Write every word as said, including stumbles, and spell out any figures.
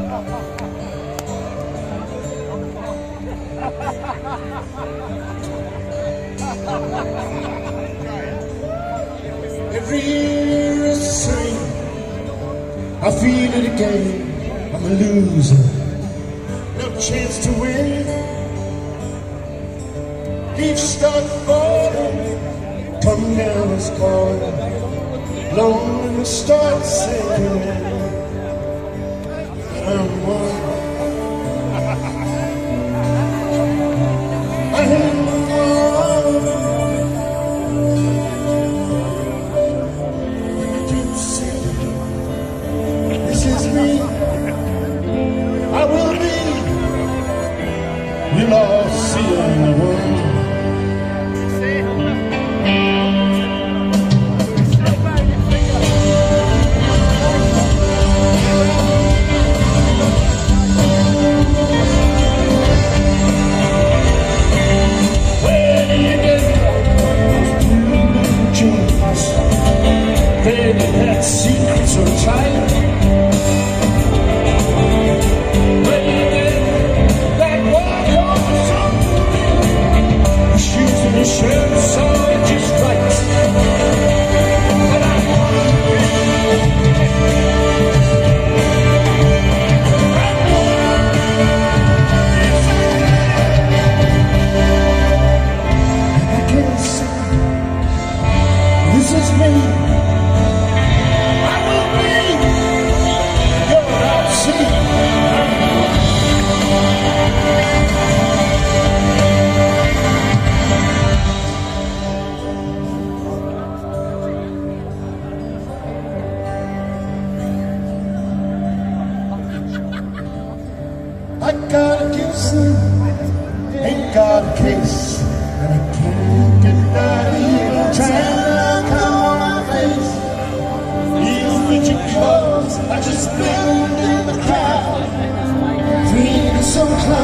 Every year is the same. I feel it again. I'm a loser, no chance to win. Leaves start falling, come down is calling. Loneliness starts sinking in. I'm one. You'll all see in the world. Where do you get those blue jeans? Baby, that secret so tight. The shirt so just right, but I want to I can't see. This is me. I will be your outseat. I got a Gibson, ain't got a case, and I can't get that evil tan come on my face. These rigid clothes, I just bend in the crowd, dreaming some clown.